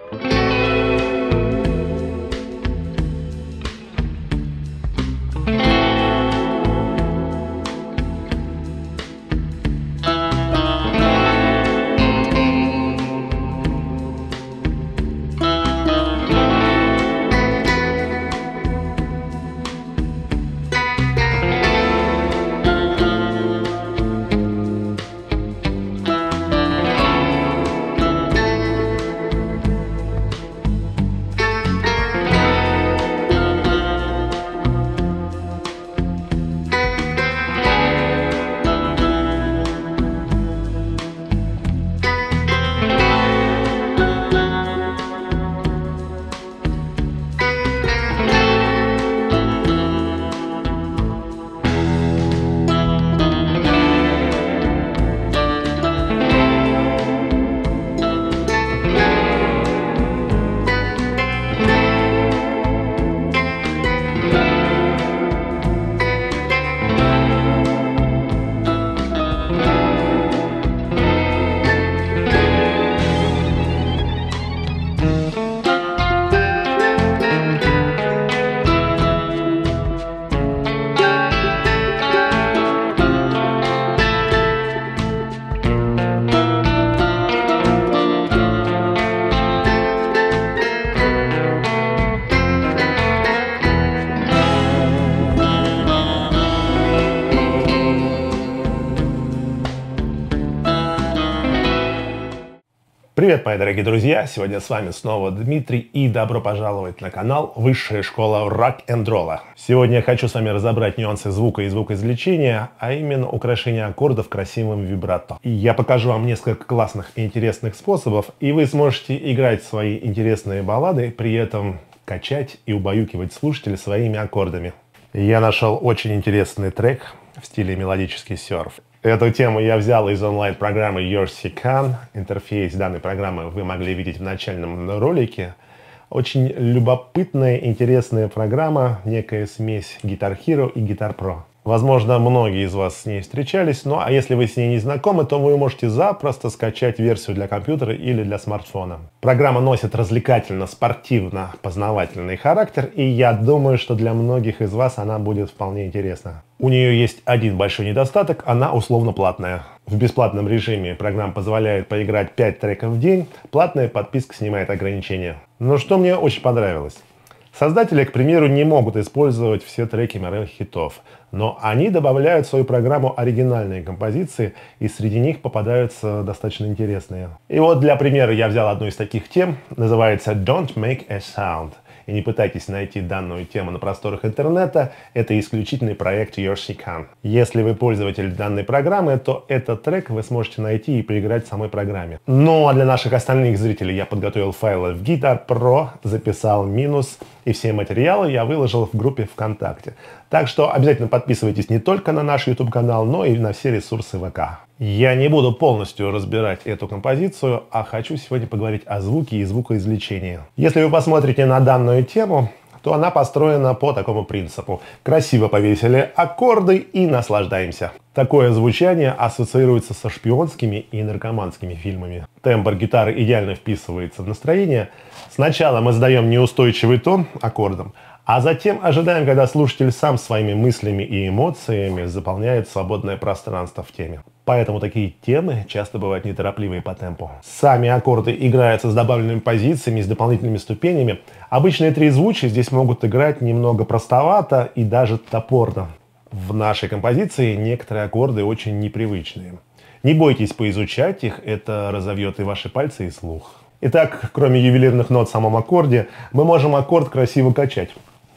Привет, мои дорогие друзья! Сегодня с вами снова Дмитрий и добро пожаловать на канал Высшая школа рок-н-ролла. Сегодня я хочу с вами разобрать нюансы звука и звукоизвлечения, а именно украшение аккордов красивым вибрато. И я покажу вам несколько классных и интересных способов, и вы сможете играть свои интересные баллады, при этом качать и убаюкивать слушателей своими аккордами. Я нашел очень интересный трек в стиле мелодический серф. Эту тему я взял из онлайн-программы YORSICAN. Интерфейс данной программы вы могли видеть в начальном ролике. Очень любопытная, интересная программа, некая смесь Guitar Hero и Guitar Pro. Возможно, многие из вас с ней встречались, а если вы с ней не знакомы, то вы можете запросто скачать версию для компьютера или для смартфона. Программа носит развлекательно-спортивно-познавательный характер, и я думаю, что для многих из вас она будет вполне интересна. У нее есть один большой недостаток – она условно платная. В бесплатном режиме программа позволяет поиграть 5 треков в день, платная подписка снимает ограничения. Но что мне очень понравилось? Создатели, к примеру, не могут использовать все треки мировых хитов, но они добавляют в свою программу оригинальные композиции, и среди них попадаются достаточно интересные. И вот для примера я взял одну из таких тем, называется «Don't Make a Sound». И не пытайтесь найти данную тему на просторах интернета, это исключительный проект YORSICAN. Если вы пользователь данной программы, то этот трек вы сможете найти и поиграть в самой программе. Ну а для наших остальных зрителей я подготовил файлы в Guitar Pro, записал минус, и все материалы я выложил в группе ВКонтакте. Так что обязательно подписывайтесь не только на наш YouTube-канал, но и на все ресурсы ВК. Я не буду полностью разбирать эту композицию, а хочу сегодня поговорить о звуке и звукоизвлечении. Если вы посмотрите на данную тему, то она построена по такому принципу. Красиво повесили аккорды и наслаждаемся. Такое звучание ассоциируется со шпионскими и наркоманскими фильмами. Тембр гитары идеально вписывается в настроение. Сначала мы задаем неустойчивый тон аккордам, а затем ожидаем, когда слушатель сам своими мыслями и эмоциями заполняет свободное пространство в теме. Поэтому такие темы часто бывают неторопливые по темпу. Сами аккорды играются с добавленными позициями, с дополнительными ступенями. Обычные трезвучия здесь могут играть немного простовато и даже топорно. В нашей композиции некоторые аккорды очень непривычные. Не бойтесь поизучать их, это разовьет и ваши пальцы, и слух. Итак, кроме ювелирных нот в самом аккорде, мы можем аккорд красиво качать.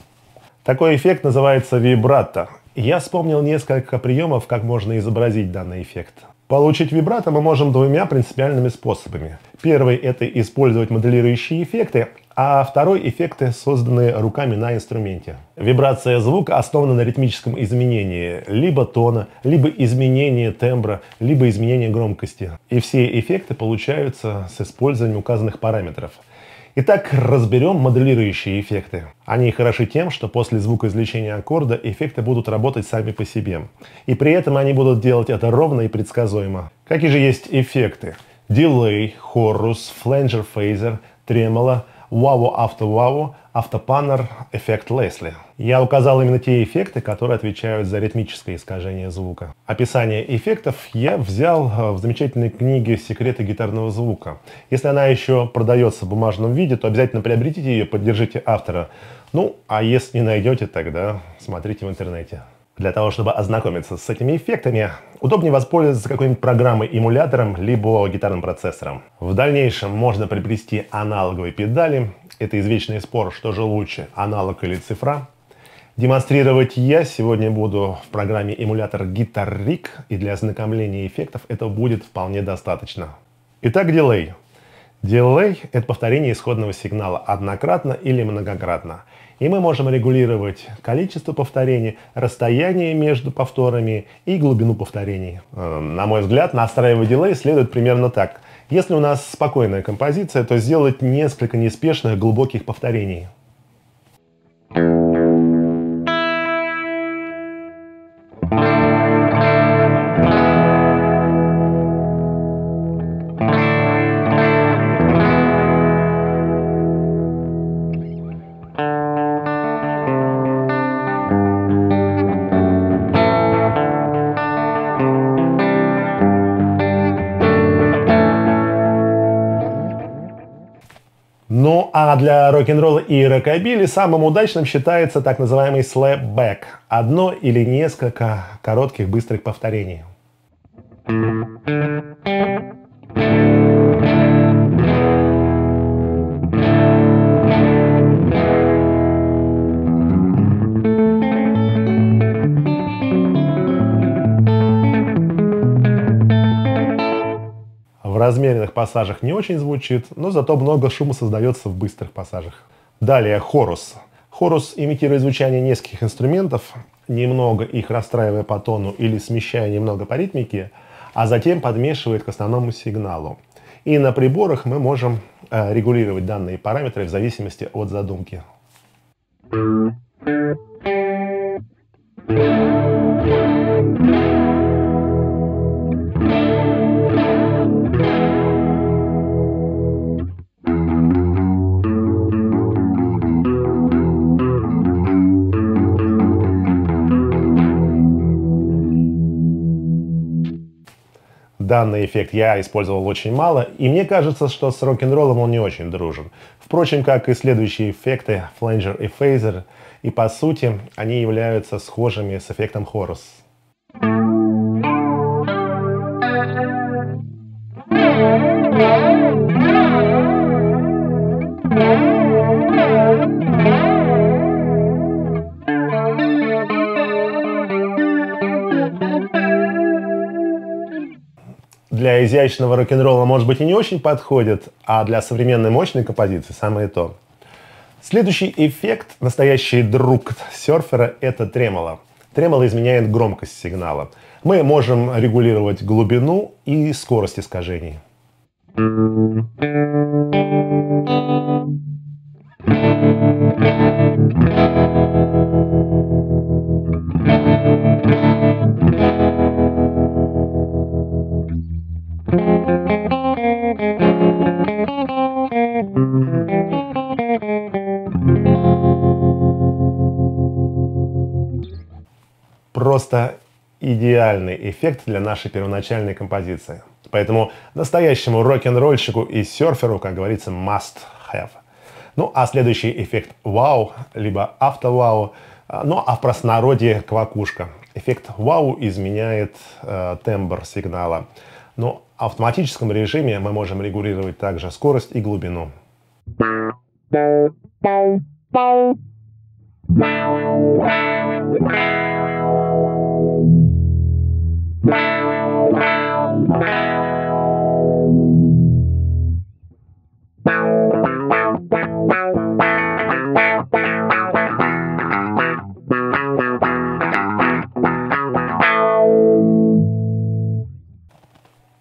Такой эффект называется вибрато. Я вспомнил несколько приемов, как можно изобразить данный эффект. Получить вибрато мы можем двумя принципиальными способами. Первый – это использовать моделирующие эффекты, а второй – эффекты, созданные руками на инструменте. Вибрация звука основана на ритмическом изменении либо тона, либо изменении тембра, либо изменении громкости. И все эффекты получаются с использованием указанных параметров. Итак, разберем моделирующие эффекты. Они хороши тем, что после звукоизвлечения аккорда эффекты будут работать сами по себе. И при этом они будут делать это ровно и предсказуемо. Какие же есть эффекты? Delay, Chorus, Flanger Phaser, Tremolo, Wow After Wow, Автопаннер, эффект Лесли. Я указал именно те эффекты, которые отвечают за ритмическое искажение звука. Описание эффектов я взял в замечательной книге «Секреты гитарного звука». Если она еще продается в бумажном виде, то обязательно приобретите ее, поддержите автора. Ну, а если не найдете, тогда смотрите в интернете. Для того, чтобы ознакомиться с этими эффектами, удобнее воспользоваться какой-нибудь программой-эмулятором, либо гитарным процессором. В дальнейшем можно приобрести аналоговые педали. Это извечный спор, что же лучше, аналог или цифра. Демонстрировать я сегодня буду в программе эмулятор Guitar Rig, и для ознакомления эффектов этого будет вполне достаточно. Итак, дилей. Дилей – это повторение исходного сигнала однократно или многократно. И мы можем регулировать количество повторений, расстояние между повторами и глубину повторений. На мой взгляд, настраивать дилей следует примерно так. Если у нас спокойная композиция, то сделать несколько неспешных глубоких повторений. Ну а для рок-н-ролла и рокобили самым удачным считается так называемый slapback – одно или несколько коротких быстрых повторений. В размеренных пассажах не очень звучит, но зато много шума создается в быстрых пассажах. Далее хорус. Хорус имитирует звучание нескольких инструментов, немного их расстраивая по тону или смещая немного по ритмике, а затем подмешивает к основному сигналу. И на приборах мы можем регулировать данные параметры в зависимости от задумки. Данный эффект я использовал очень мало, и мне кажется, что с рок-н-роллом он не очень дружен. Впрочем, как и следующие эффекты Flanger и Phaser, и по сути они являются схожими с эффектом Chorus. Для изящного рок-н-ролла, может быть, и не очень подходит, а для современной мощной композиции самое то. Следующий эффект, настоящий друг серфера, это тремоло. Тремоло изменяет громкость сигнала. Мы можем регулировать глубину и скорость искажений. Просто идеальный эффект для нашей первоначальной композиции. Поэтому настоящему рок-н-ролльщику и серферу, как говорится, must have. Ну а следующий эффект вау, либо автовау, ну а в простонародье квакушка. Эффект вау изменяет тембр сигнала. Но в автоматическом режиме мы можем регулировать также скорость и глубину.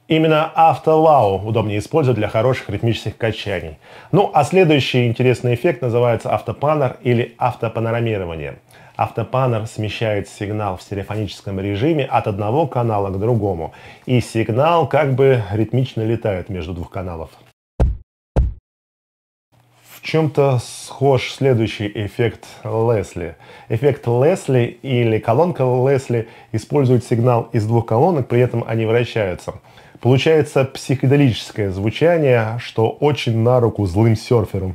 Именно автовау удобнее использовать для хороших ритмических качаний. Ну а следующий интересный эффект называется автопанер или автопанорамирование. Автопанер смещает сигнал в стереофоническом режиме от одного канала к другому, и сигнал как бы ритмично летает между двух каналов. В чем-то схож следующий эффект Лесли. Эффект Лесли или колонка Лесли использует сигнал из двух колонок, при этом они вращаются. Получается психоделическое звучание, что очень на руку злым серферам.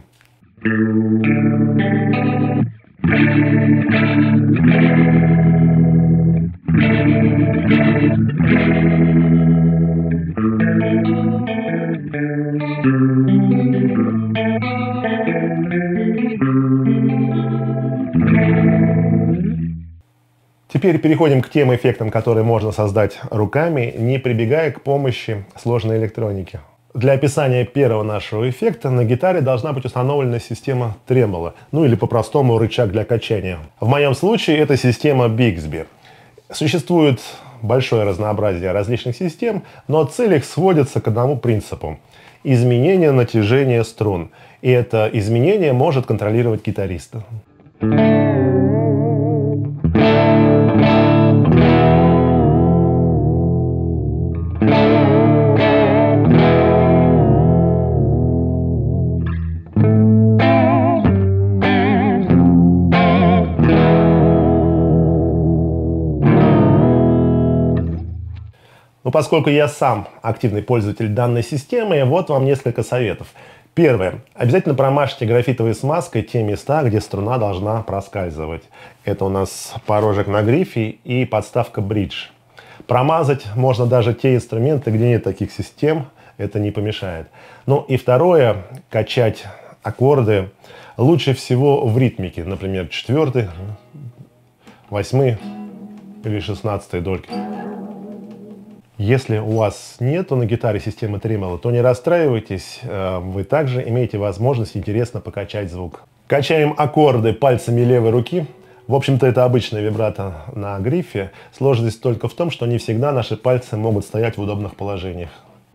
Теперь переходим к тем эффектам, которые можно создать руками, не прибегая к помощи сложной электроники. Для описания первого нашего эффекта на гитаре должна быть установлена система тремоло, ну или по-простому рычаг для качания. В моем случае это система Bixby. Существует большое разнообразие различных систем, но цель их сводится к одному принципу – изменение натяжения струн. И это изменение может контролировать гитарист. Но поскольку я сам активный пользователь данной системы, вот вам несколько советов. Первое. Обязательно промажьте графитовой смазкой те места, где струна должна проскальзывать. Это у нас порожек на грифе и подставка бридж. Промазать можно даже те инструменты, где нет таких систем, это не помешает. Ну и второе. Качать аккорды лучше всего в ритмике. Например, 4, 8 или 16 дольки. Если у вас нет на гитаре системы тремоло, то не расстраивайтесь, вы также имеете возможность интересно покачать звук. Качаем аккорды пальцами левой руки. В общем-то, это обычная вибрато на грифе. Сложность только в том, что не всегда наши пальцы могут стоять в удобных положениях.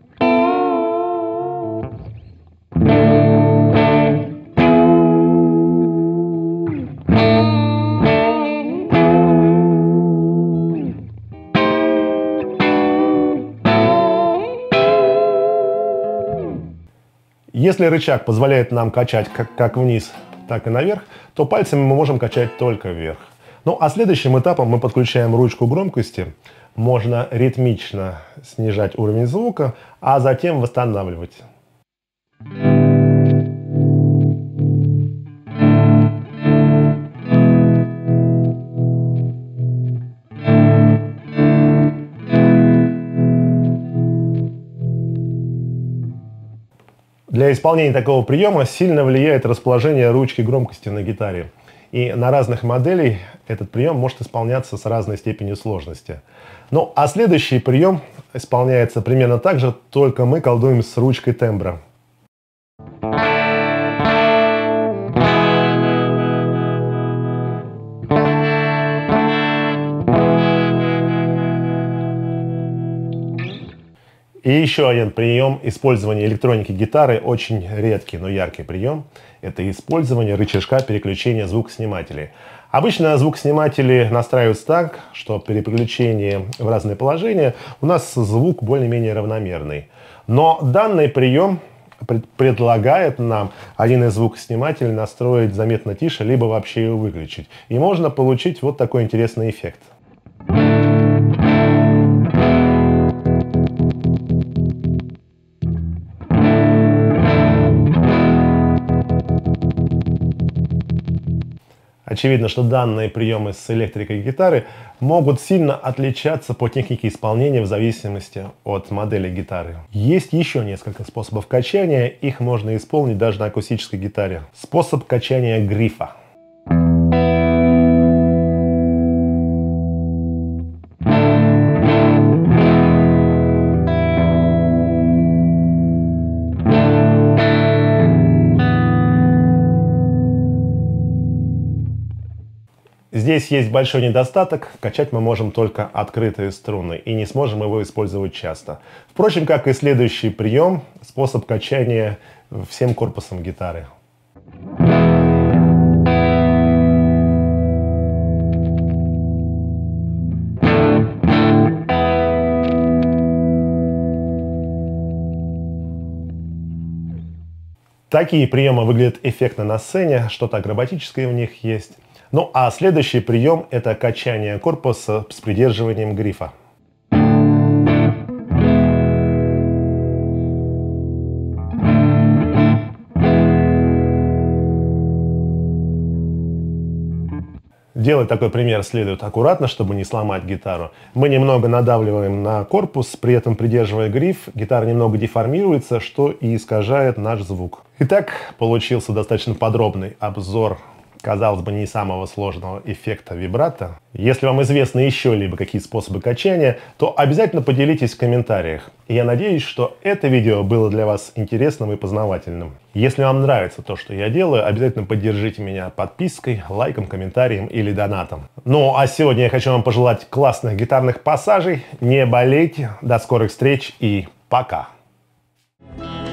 Если рычаг позволяет нам качать как вниз, так и наверх, то пальцами мы можем качать только вверх. Ну а следующим этапом мы подключаем ручку громкости. Можно ритмично снижать уровень звука, а затем восстанавливать. Для исполнения такого приема сильно влияет расположение ручки громкости на гитаре. И на разных моделях этот прием может исполняться с разной степенью сложности. Ну а следующий прием исполняется примерно так же, только мы колдуем с ручкой тембра. И еще один прием использования электроники гитары, очень редкий, но яркий прием, это использование рычажка переключения звукоснимателей. Обычно звукосниматели настраиваются так, что при переключении в разные положения у нас звук более-менее равномерный. Но данный прием предлагает нам один из звукоснимателей настроить заметно тише, либо вообще его выключить. И можно получить вот такой интересный эффект. Очевидно, что данные приемы с электрикой гитары могут сильно отличаться по технике исполнения в зависимости от модели гитары. Есть еще несколько способов качания, их можно исполнить даже на акустической гитаре. Способ качания грифа. Здесь есть большой недостаток. Качать мы можем только открытые струны и не сможем его использовать часто. Впрочем, как и следующий прием, способ качания всем корпусом гитары. Такие приемы выглядят эффектно на сцене, что-то акробатическое в них есть. Ну а следующий прием – это качание корпуса с придерживанием грифа. Делать такой пример следует аккуратно, чтобы не сломать гитару. Мы немного надавливаем на корпус, при этом придерживая гриф, гитара немного деформируется, что и искажает наш звук. Итак, получился достаточно подробный обзор, казалось бы, не самого сложного эффекта вибрато. Если вам известны еще либо какие способы качания, то обязательно поделитесь в комментариях. И я надеюсь, что это видео было для вас интересным и познавательным. Если вам нравится то, что я делаю, обязательно поддержите меня подпиской, лайком, комментарием или донатом. Ну а сегодня я хочу вам пожелать классных гитарных пассажей. Не болейте, до скорых встреч и пока!